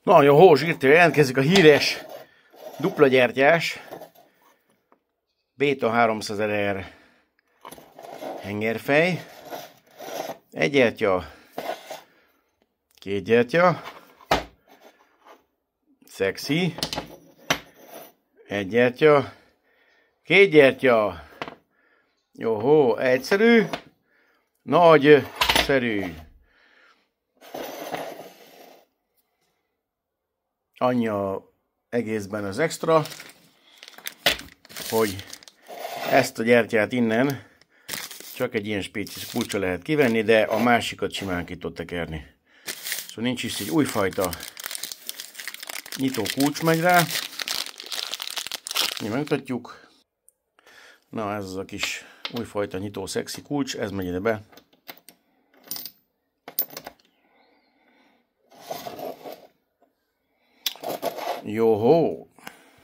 Nagyon hós írtő, jelentkezik a híres dupla gyertyás Beta 300R hengerfej. Egy gyertya, két gyertya, szexi, egy gyertya, két gyertya, jóhó, egyszerű, nagyszerű. Annyi a egészben az extra, hogy ezt a gyertyát innen csak egy ilyen spéciális kulccsal lehet kivenni, de a másikat simán ki tud tekerni. Szóval nincs is egy újfajta nyitó kulcs megy rá. Mi megmutatjuk. Na, ez az a kis újfajta nyitó szexi kulcs, ez megy ide be. Jóhó!